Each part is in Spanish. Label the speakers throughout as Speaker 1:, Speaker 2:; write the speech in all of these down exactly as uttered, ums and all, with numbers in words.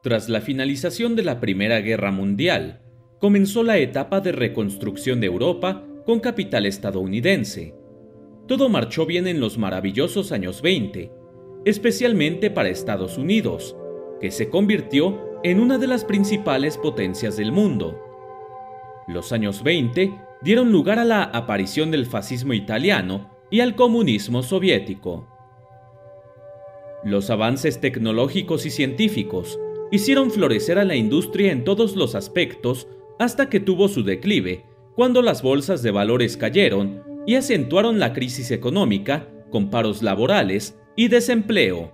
Speaker 1: Tras la finalización de la Primera Guerra Mundial, comenzó la etapa de reconstrucción de Europa con capital estadounidense. Todo marchó bien en los maravillosos años veinte, especialmente para Estados Unidos, que se convirtió en una de las principales potencias del mundo. Los años veinte dieron lugar a la aparición del fascismo italiano y al comunismo soviético. Los avances tecnológicos y científicos hicieron florecer a la industria en todos los aspectos hasta que tuvo su declive, cuando las bolsas de valores cayeron y acentuaron la crisis económica con paros laborales y desempleo.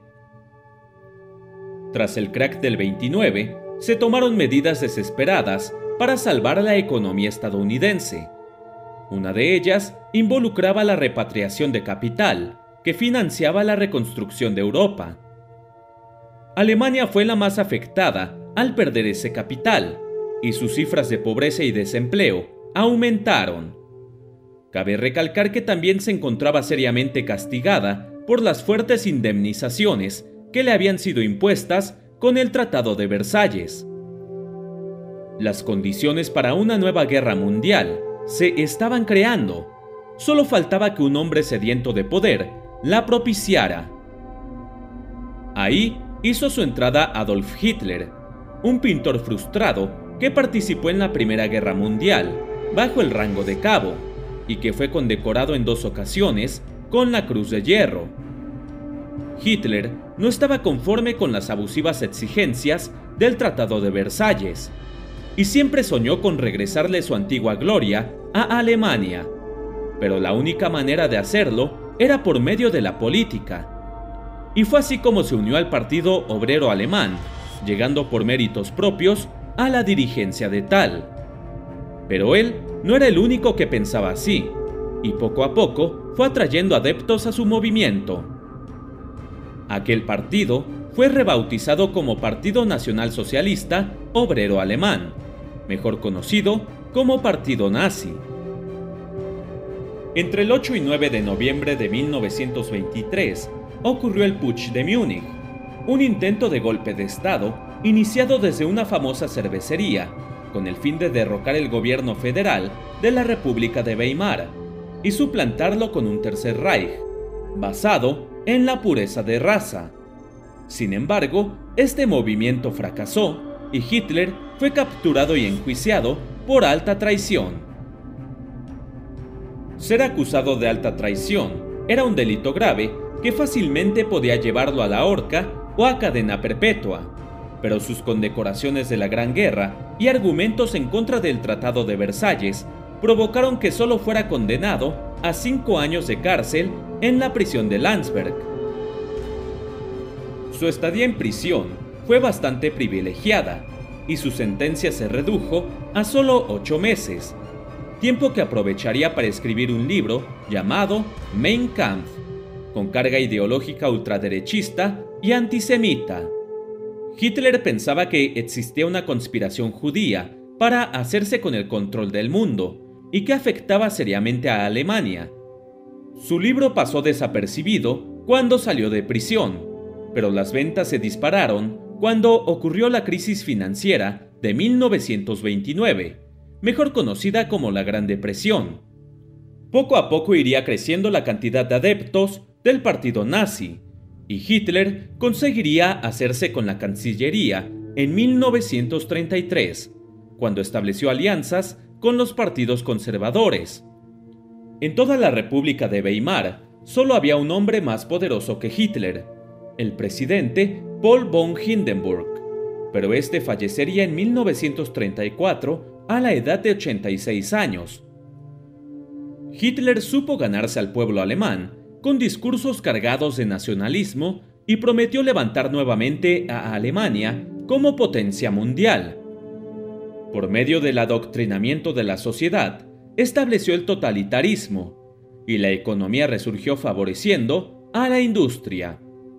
Speaker 1: Tras el crack del veintinueve, se tomaron medidas desesperadas para salvar la economía estadounidense. Una de ellas involucraba la repatriación de capital, que financiaba la reconstrucción de Europa. Alemania fue la más afectada al perder ese capital, y sus cifras de pobreza y desempleo aumentaron. Cabe recalcar que también se encontraba seriamente castigada por las fuertes indemnizaciones que le habían sido impuestas con el Tratado de Versalles. Las condiciones para una nueva guerra mundial se estaban creando. Solo faltaba que un hombre sediento de poder la propiciara. Ahí hizo su entrada Adolf Hitler, un pintor frustrado que participó en la Primera Guerra Mundial bajo el rango de cabo y que fue condecorado en dos ocasiones con la Cruz de Hierro. Hitler no estaba conforme con las abusivas exigencias del Tratado de Versalles y siempre soñó con regresarle su antigua gloria a Alemania, pero la única manera de hacerlo era por medio de la política. Y fue así como se unió al Partido Obrero Alemán, llegando por méritos propios a la dirigencia de tal. Pero él no era el único que pensaba así, y poco a poco fue atrayendo adeptos a su movimiento. Aquel partido fue rebautizado como Partido Nacional Socialista Obrero Alemán, mejor conocido como Partido Nazi. Entre el ocho y nueve de noviembre de mil novecientos veintitrés ocurrió el Putsch de Múnich, un intento de golpe de Estado iniciado desde una famosa cervecería, con el fin de derrocar el gobierno federal de la República de Weimar y suplantarlo con un tercer Reich, basado en la pureza de raza. Sin embargo, este movimiento fracasó y Hitler fue capturado y enjuiciado por alta traición. Ser acusado de alta traición era un delito grave que fácilmente podía llevarlo a la horca o a cadena perpetua, pero sus condecoraciones de la Gran Guerra y argumentos en contra del Tratado de Versalles provocaron que solo fuera condenado a cinco años de cárcel en la prisión de Landsberg. Su estadía en prisión fue bastante privilegiada y su sentencia se redujo a solo ocho meses, tiempo que aprovecharía para escribir un libro llamado Mein Kampf, con carga ideológica ultraderechista y antisemita. Hitler pensaba que existía una conspiración judía para hacerse con el control del mundo y que afectaba seriamente a Alemania. Su libro pasó desapercibido cuando salió de prisión, pero las ventas se dispararon cuando ocurrió la crisis financiera de mil novecientos veintinueve, mejor conocida como la Gran Depresión. Poco a poco iría creciendo la cantidad de adeptos del partido nazi, y Hitler conseguiría hacerse con la Cancillería en mil novecientos treinta y tres, cuando estableció alianzas con los partidos conservadores. En toda la República de Weimar solo había un hombre más poderoso que Hitler, el presidente Paul von Hindenburg, pero este fallecería en mil novecientos treinta y cuatro a la edad de ochenta y seis años. Hitler supo ganarse al pueblo alemán con discursos cargados de nacionalismo y prometió levantar nuevamente a Alemania como potencia mundial. Por medio del adoctrinamiento de la sociedad, estableció el totalitarismo, y la economía resurgió favoreciendo a la industria.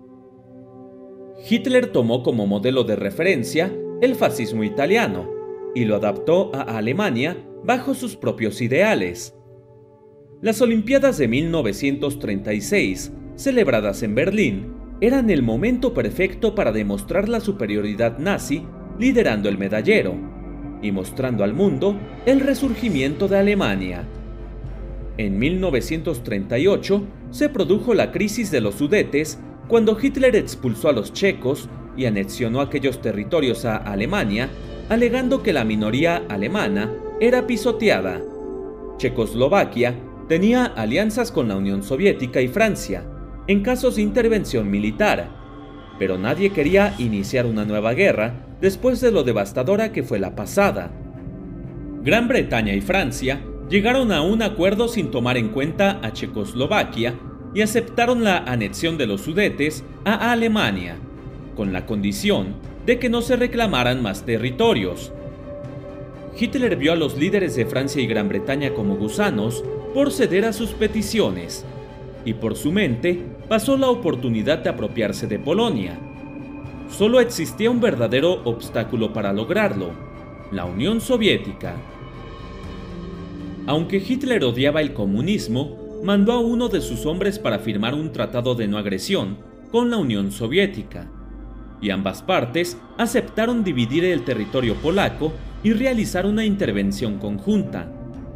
Speaker 1: Hitler tomó como modelo de referencia el fascismo italiano y lo adaptó a Alemania bajo sus propios ideales. Las Olimpiadas de mil novecientos treinta y seis, celebradas en Berlín, eran el momento perfecto para demostrar la superioridad nazi liderando el medallero y mostrando al mundo el resurgimiento de Alemania. En mil novecientos treinta y ocho se produjo la crisis de los Sudetes cuando Hitler expulsó a los checos y anexionó aquellos territorios a Alemania, alegando que la minoría alemana era pisoteada. Checoslovaquia tenía alianzas con la Unión Soviética y Francia en casos de intervención militar, pero nadie quería iniciar una nueva guerra después de lo devastadora que fue la pasada. Gran Bretaña y Francia llegaron a un acuerdo sin tomar en cuenta a Checoslovaquia y aceptaron la anexión de los Sudetes a Alemania, con la condición de que no se reclamaran más territorios. Hitler vio a los líderes de Francia y Gran Bretaña como gusanos por ceder a sus peticiones, y por su mente pasó la oportunidad de apropiarse de Polonia. Solo existía un verdadero obstáculo para lograrlo: la Unión Soviética. Aunque Hitler odiaba el comunismo, mandó a uno de sus hombres para firmar un tratado de no agresión con la Unión Soviética, y ambas partes aceptaron dividir el territorio polaco y realizar una intervención conjunta.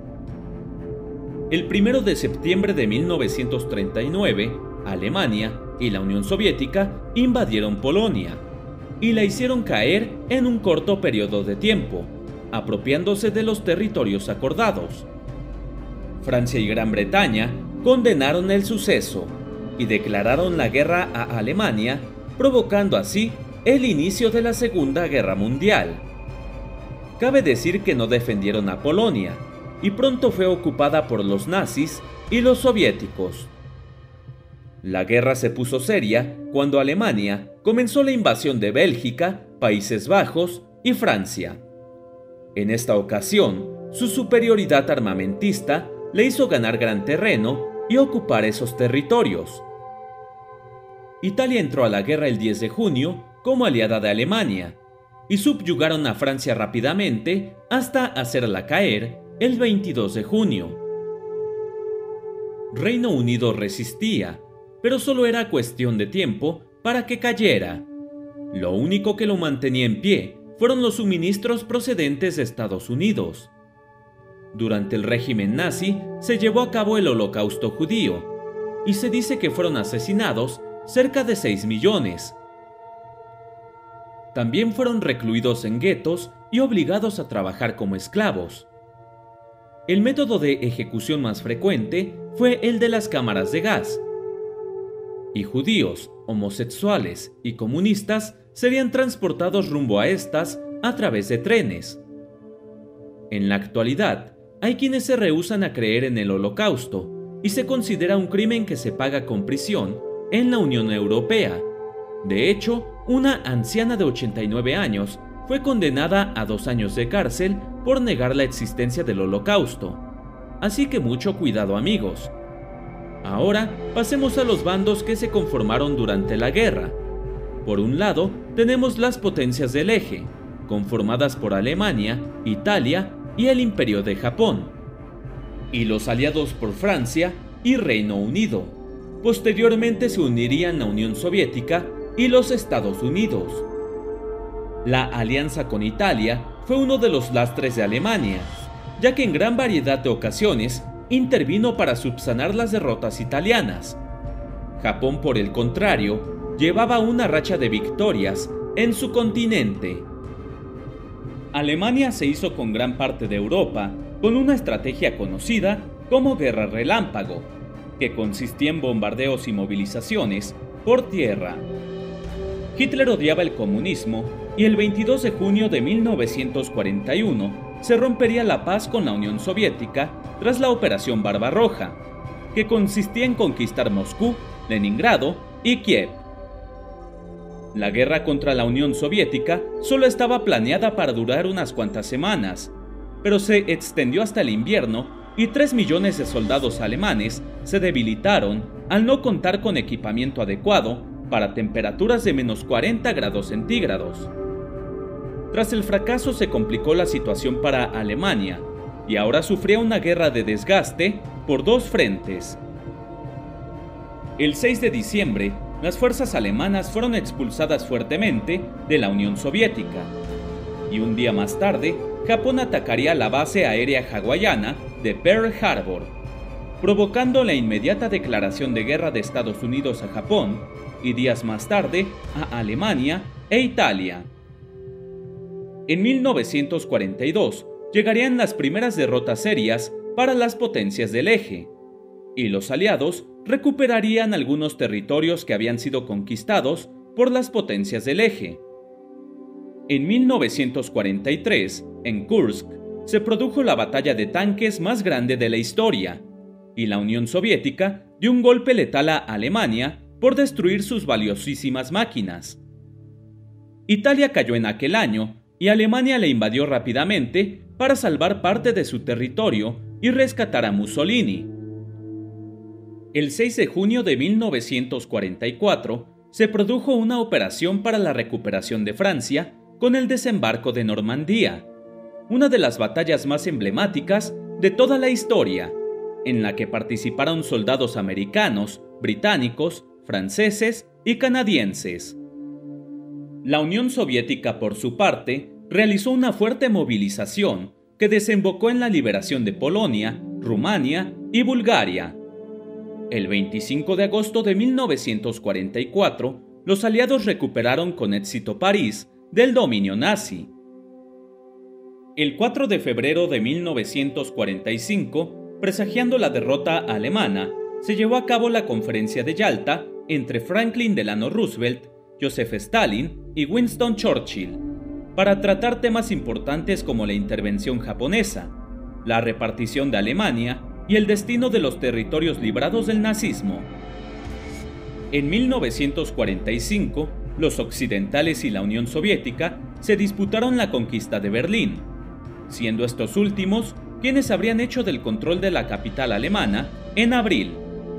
Speaker 1: El primero de septiembre de mil novecientos treinta y nueve, Alemania y la Unión Soviética invadieron Polonia y la hicieron caer en un corto periodo de tiempo, apropiándose de los territorios acordados. Francia y Gran Bretaña condenaron el suceso y declararon la guerra a Alemania, provocando así el inicio de la Segunda Guerra Mundial. Cabe decir que no defendieron a Polonia, y pronto fue ocupada por los nazis y los soviéticos. La guerra se puso seria cuando Alemania comenzó la invasión de Bélgica, Países Bajos y Francia. En esta ocasión, su superioridad armamentista le hizo ganar gran terreno y ocupar esos territorios. Italia entró a la guerra el diez de junio como aliada de Alemania, y subyugaron a Francia rápidamente hasta hacerla caer el veintidós de junio. Reino Unido resistía, pero solo era cuestión de tiempo para que cayera. Lo único que lo mantenía en pie fueron los suministros procedentes de Estados Unidos. Durante el régimen nazi se llevó a cabo el Holocausto judío, y se dice que fueron asesinados cerca de seis millones. También fueron recluidos en guetos y obligados a trabajar como esclavos. El método de ejecución más frecuente fue el de las cámaras de gas, y judíos, homosexuales y comunistas serían transportados rumbo a estas a través de trenes. En la actualidad, hay quienes se rehúsan a creer en el Holocausto y se considera un crimen que se paga con prisión en la Unión Europea. De hecho, una anciana de ochenta y nueve años fue condenada a dos años de cárcel por negar la existencia del Holocausto. Así que mucho cuidado, amigos. Ahora pasemos a los bandos que se conformaron durante la guerra. Por un lado, tenemos las potencias del eje, conformadas por Alemania, Italia y el Imperio de Japón, y los aliados por Francia y Reino Unido. Posteriormente se unirían la Unión Soviética y los Estados Unidos. La alianza con Italia fue uno de los lastres de Alemania, ya que en gran variedad de ocasiones intervino para subsanar las derrotas italianas. Japón, por el contrario, llevaba una racha de victorias en su continente. Alemania se hizo con gran parte de Europa con una estrategia conocida como Guerra Relámpago, que consistía en bombardeos y movilizaciones por tierra. Hitler odiaba el comunismo y el veintidós de junio de mil novecientos cuarenta y uno se rompería la paz con la Unión Soviética tras la Operación Barbarroja, que consistía en conquistar Moscú, Leningrado y Kiev. La guerra contra la Unión Soviética solo estaba planeada para durar unas cuantas semanas, pero se extendió hasta el invierno y tres millones de soldados alemanes se debilitaron al no contar con equipamiento adecuado para temperaturas de menos cuarenta grados centígrados. Tras el fracaso se complicó la situación para Alemania y ahora sufría una guerra de desgaste por dos frentes. El seis de diciembre, las fuerzas alemanas fueron expulsadas fuertemente de la Unión Soviética, y un día más tarde, Japón atacaría la base aérea hawaiana de Pearl Harbor, provocando la inmediata declaración de guerra de Estados Unidos a Japón y días más tarde a Alemania e Italia. En mil novecientos cuarenta y dos llegarían las primeras derrotas serias para las potencias del eje, y los aliados recuperarían algunos territorios que habían sido conquistados por las potencias del eje. En mil novecientos cuarenta y tres, en Kursk, se produjo la batalla de tanques más grande de la historia, y la Unión Soviética dio un golpe letal a Alemania por destruir sus valiosísimas máquinas. Italia cayó en aquel año y Alemania le invadió rápidamente para salvar parte de su territorio y rescatar a Mussolini. El seis de junio de mil novecientos cuarenta y cuatro se produjo una operación para la recuperación de Francia con el desembarco de Normandía, una de las batallas más emblemáticas de toda la historia, en la que participaron soldados americanos, británicos, franceses y canadienses. La Unión Soviética, por su parte, realizó una fuerte movilización que desembocó en la liberación de Polonia, Rumania y Bulgaria. El veinticinco de agosto de mil novecientos cuarenta y cuatro, los aliados recuperaron con éxito París del dominio nazi. El cuatro de febrero de mil novecientos cuarenta y cinco, presagiando la derrota alemana, se llevó a cabo la Conferencia de Yalta entre Franklin Delano Roosevelt, Joseph Stalin y Winston Churchill, para tratar temas importantes como la intervención japonesa, la repartición de Alemania y el destino de los territorios librados del nazismo. En mil novecientos cuarenta y cinco, los occidentales y la Unión Soviética se disputaron la conquista de Berlín, siendo estos últimos quienes habrían hecho del control de la capital alemana en abril.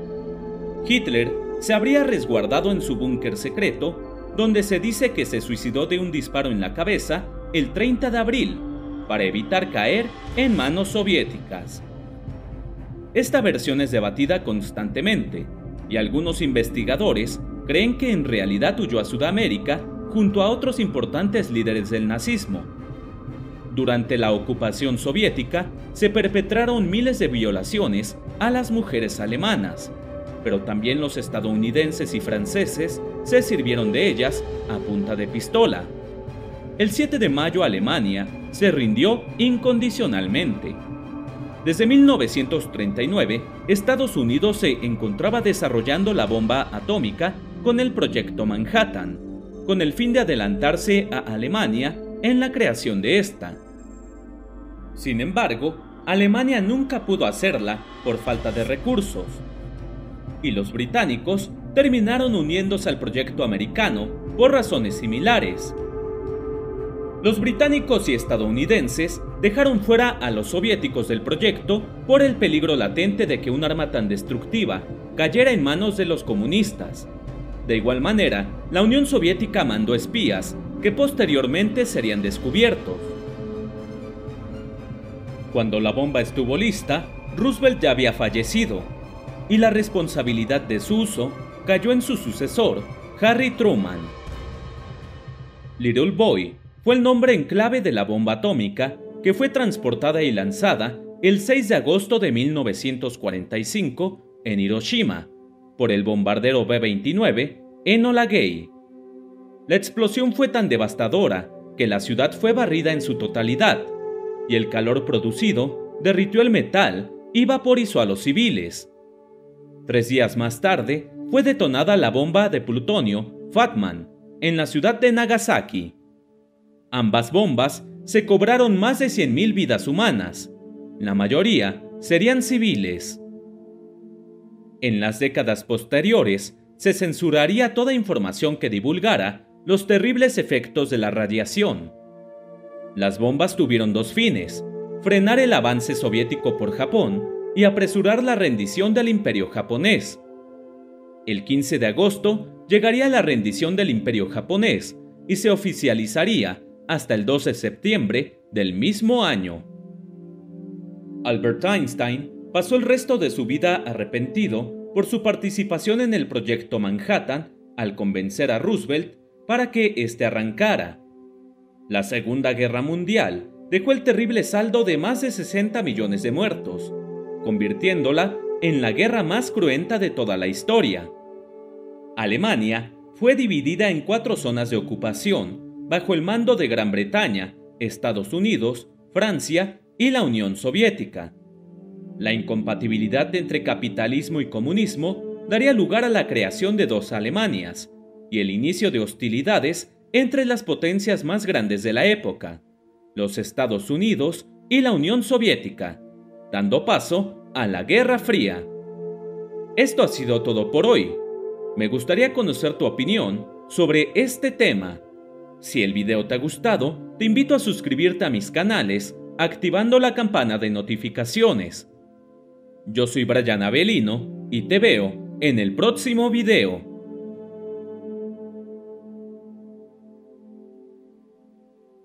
Speaker 1: Hitler se habría resguardado en su búnker secreto, donde se dice que se suicidó de un disparo en la cabeza el treinta de abril, para evitar caer en manos soviéticas. Esta versión es debatida constantemente, y algunos investigadores creen que en realidad huyó a Sudamérica junto a otros importantes líderes del nazismo. Durante la ocupación soviética se perpetraron miles de violaciones a las mujeres alemanas, pero también los estadounidenses y franceses se sirvieron de ellas a punta de pistola. El siete de mayo Alemania se rindió incondicionalmente. Desde mil novecientos treinta y nueve, Estados Unidos se encontraba desarrollando la bomba atómica con el Proyecto Manhattan, con el fin de adelantarse a Alemania en la creación de esta. Sin embargo, Alemania nunca pudo hacerla por falta de recursos, y los británicos terminaron uniéndose al proyecto americano por razones similares. Los británicos y estadounidenses dejaron fuera a los soviéticos del proyecto por el peligro latente de que un arma tan destructiva cayera en manos de los comunistas. De igual manera, la Unión Soviética mandó espías que posteriormente serían descubiertos. Cuando la bomba estuvo lista, Roosevelt ya había fallecido, y la responsabilidad de su uso cayó en su sucesor, Harry Truman. Little Boy fue el nombre en clave de la bomba atómica que fue transportada y lanzada el seis de agosto de mil novecientos cuarenta y cinco en Hiroshima por el bombardero B veintinueve Enola Gay. La explosión fue tan devastadora que la ciudad fue barrida en su totalidad, y el calor producido derritió el metal y vaporizó a los civiles. Tres días más tarde, fue detonada la bomba de plutonio Fat Man en la ciudad de Nagasaki. Ambas bombas se cobraron más de cien mil vidas humanas. La mayoría serían civiles. En las décadas posteriores, se censuraría toda información que divulgara los terribles efectos de la radiación. Las bombas tuvieron dos fines: frenar el avance soviético por Japón y apresurar la rendición del Imperio japonés. El quince de agosto llegaría la rendición del Imperio japonés y se oficializaría hasta el doce de septiembre del mismo año. Albert Einstein pasó el resto de su vida arrepentido por su participación en el Proyecto Manhattan al convencer a Roosevelt para que éste arrancara. La Segunda Guerra Mundial dejó el terrible saldo de más de sesenta millones de muertos, convirtiéndola en la guerra más cruenta de toda la historia. Alemania fue dividida en cuatro zonas de ocupación bajo el mando de Gran Bretaña, Estados Unidos, Francia y la Unión Soviética. La incompatibilidad entre capitalismo y comunismo daría lugar a la creación de dos Alemanias y el inicio de hostilidades entre las potencias más grandes de la época, los Estados Unidos y la Unión Soviética, dando paso a la Guerra Fría. Esto ha sido todo por hoy. Me gustaría conocer tu opinión sobre este tema. Si el video te ha gustado, te invito a suscribirte a mis canales activando la campana de notificaciones. Yo soy Brian Avelino y te veo en el próximo video.